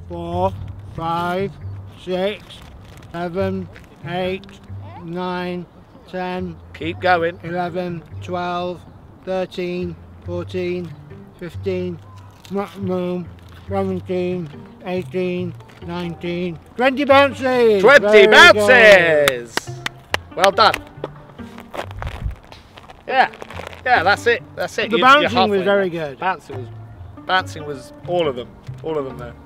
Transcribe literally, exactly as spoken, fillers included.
four, five, six, seven, eight, nine, ten. Keep going. eleven, twelve, thirteen, fourteen, fifteen, maximum, seventeen, eighteen, nineteen, twenty bounces! twenty Very bounces! good. Well done. Yeah, yeah, that's it. That's it. The You- you're bouncing was halfway very there. good. Bouncing was, bouncing was all of them. All of them there.